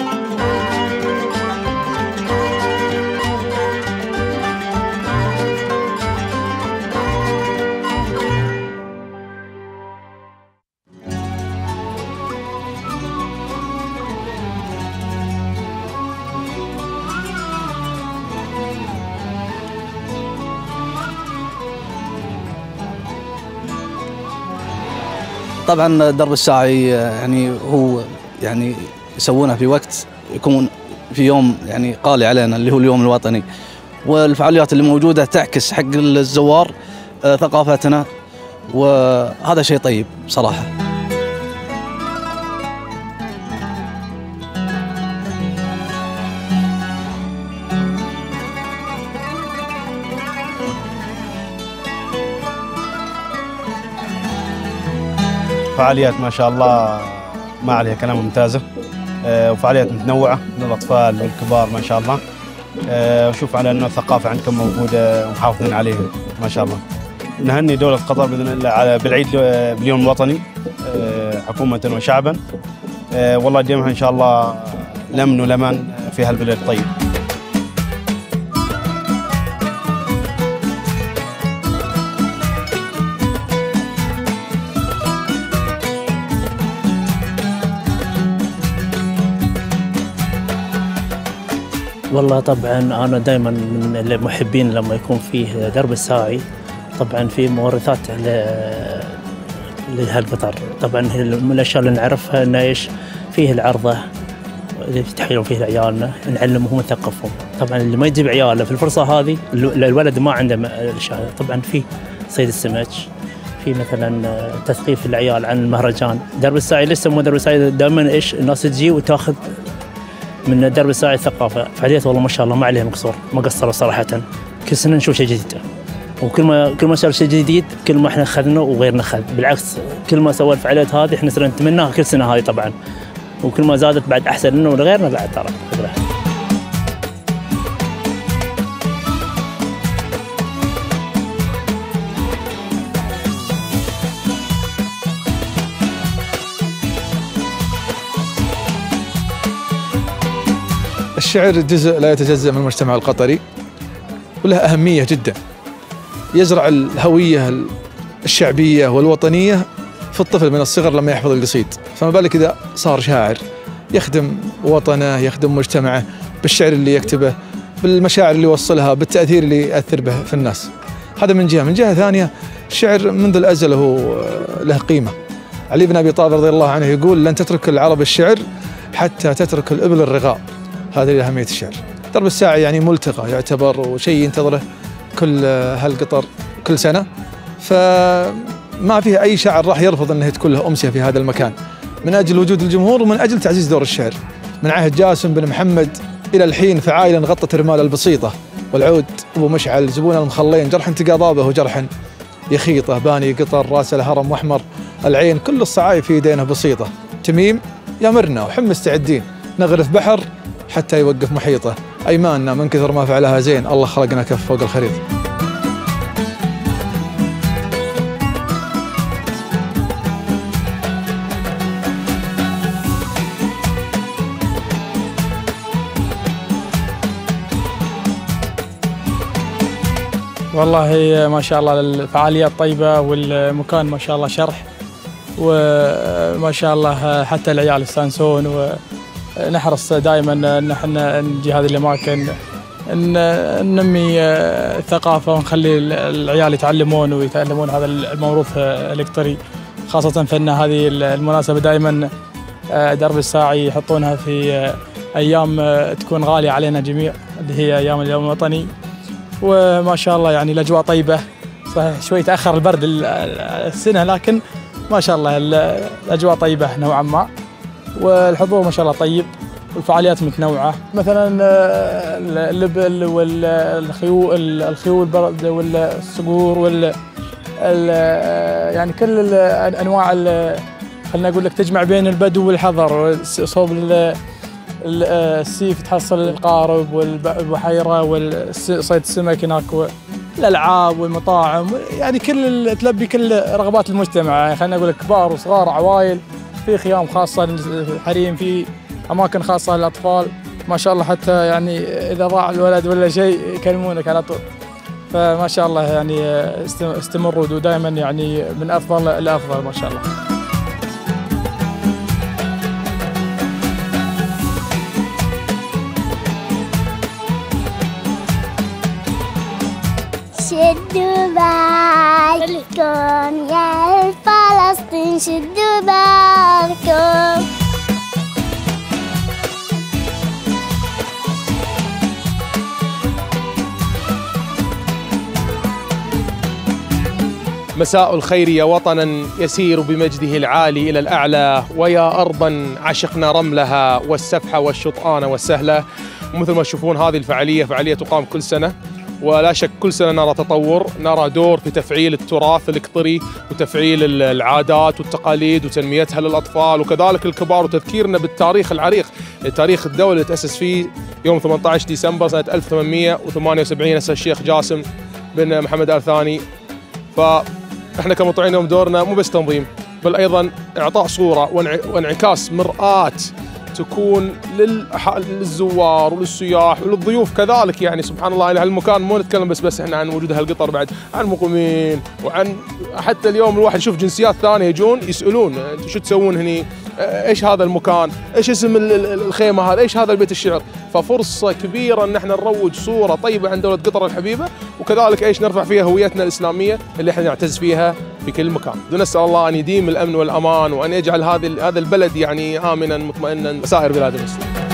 طبعا درب الساعي يعني هو يعني يسوونها في وقت يكون في يوم يعني قالي علينا اللي هو اليوم الوطني، والفعاليات اللي موجودة تعكس حق الزوار ثقافتنا، وهذا شيء طيب صراحة. فعاليات ما شاء الله ما عليها كلام، ممتازة، وفعاليات متنوعة من الأطفال والكبار ما شاء الله. وشوف على أنه الثقافة عندكم موجودة ومحافظين عليها ما شاء الله. نهني دولة قطر بإذن الله بالعيد باليوم الوطني حكومة وشعبا، والله يديمها إن شاء الله لمن ولمن في هالبلد الطيب. والله طبعا أنا دائما من المحبين لما يكون فيه درب الساعي، طبعا في مورثات لهالقطر. طبعا من الأشياء اللي نعرفها إنه إيش فيه العرضة اللي يتحيلون فيه عيالنا، نعلمهم ونثقفهم. طبعا اللي ما يجيب عياله في الفرصة هذه، الولد ما عنده الشهادة، طبعا في صيد السمك، في مثلا تثقيف العيال عن المهرجان. درب الساعي لسه مو درب الساعي، دائما إيش الناس تجي وتاخذ من درب الساعي الثقافة. فعاليات والله ما شاء الله ما عليهم قصور، ما قصروا صراحة. كل سنة نشوف شيء جديد، وكل ما صار شيء جديد كل ما احنا اخذنا وغيرنا اخذ. بالعكس كل ما سوى الفعاليات هذه احنا صرنا نتمناها كل سنة هذه طبعا، وكل ما زادت بعد احسن لنا ولغيرنا بعد ترى. الشعر جزء لا يتجزأ من المجتمع القطري، وله أهمية جدا، يزرع الهوية الشعبية والوطنية في الطفل من الصغر لما يحفظ القصيد، فما بالك إذا صار شاعر يخدم وطنه، يخدم مجتمعه بالشعر اللي يكتبه، بالمشاعر اللي يوصلها، بالتأثير اللي يأثر به في الناس. هذا من جهة. من جهة ثانية الشعر منذ الأزل هو له قيمة. علي بن أبي طالب رضي الله عنه يقول: لن تترك العرب الشعر حتى تترك الإبل الرغاء. هذه أهمية الشعر. درب الساعي يعني ملتقى يعتبر وشيء ينتظره كل هالقطر كل سنة، فما فيه أي شاعر راح يرفض أنه تكون له أمسية في هذا المكان، من أجل وجود الجمهور ومن أجل تعزيز دور الشعر. من عهد جاسم بن محمد إلى الحين فعائلا غطت رمال البسيطة، والعود أبو مشعل، زبون المخلين، جرح تقاضابه وجرح يخيطه، باني قطر، راس الهرم وأحمر العين، كل الصعايب في يدينه بسيطة. تميم يمرنا وحم مستعدين، نغرف بحر حتى يوقف محيطه، أيماننا من كثر ما فعلها زين، الله خلقنا كف فوق الخريط. والله ما شاء الله الفعاليات طيبة، والمكان ما شاء الله شرح، وما شاء الله حتى العيال يستانسون، ونحرص دائما ان احنا نجي هذه الاماكن ننمي الثقافة ونخلي العيال يتعلمون هذا الموروث القطري، خاصة فإن هذه المناسبة دائما درب الساعي يحطونها في أيام تكون غالية علينا جميع، اللي هي أيام اليوم الوطني. وما شاء الله يعني الأجواء طيبة، صحيح شوي تأخر البرد السنة، لكن ما شاء الله الأجواء طيبة نوعا ما، والحضور ما شاء الله طيب، والفعاليات متنوعة، مثلا الإبل والخيول والصقور يعني كل أنواع خلنا أقول لك تجمع بين البدو والحضر، صوب السيف تحصل القارب والبحيرة وصيد السمك هناك، والألعاب والمطاعم، يعني تلبي كل رغبات المجتمع، يعني خلنا أقول لك كبار وصغار، عوائل، في خيام خاصة للحريم، في اماكن خاصه للاطفال ما شاء الله، حتى يعني اذا ضاع الولد ولا شيء يكلمونك على طول. فما شاء الله يعني استمروا ودائما يعني من افضل لافضل ما شاء الله. شدوا بالكم يا فلسطين، شدوا بالكم. مساء الخير يا وطنا يسير بمجده العالي إلى الأعلى، ويا أرضا عشقنا رملها والسفحة والشطآن والسهلة. ومثل ما تشوفون هذه الفعالية فعالية تقام كل سنة، ولا شك كل سنة نرى تطور، نرى دور في تفعيل التراث القطري وتفعيل العادات والتقاليد وتنميتها للأطفال وكذلك الكبار، وتذكيرنا بالتاريخ العريق، تاريخ الدولة اللي تأسس فيه يوم 18 ديسمبر سنة 1878 أسس الشيخ جاسم بن محمد آل ثاني. فإحنا كمطيعين اليوم دورنا مو بس تنظيم، بل أيضا إعطاء صورة وانعكاس مرآة تكون للزوار وللسياح وللضيوف كذلك. يعني سبحان الله إلى هالمكان مو نتكلم بس احنا عن وجود هالقطر، بعد عن مقيمين، وعن حتى اليوم الواحد يشوف جنسيات ثانية يجون يسألون انتم شو تسوون هني؟ ايش هذا المكان؟ ايش اسم الخيمة هذا؟ ايش هذا البيت الشعر؟ ففرصة كبيرة ان احنا نروج صورة طيبة عن دولة قطر الحبيبة، وكذلك ايش نرفع فيها هويتنا الإسلامية اللي احنا نعتز فيها في كل مكان. ونسأل الله أن يديم الأمن والأمان، وأن يجعل هذا البلد يعني آمنا مطمئنا سائر بلاد المسلمين.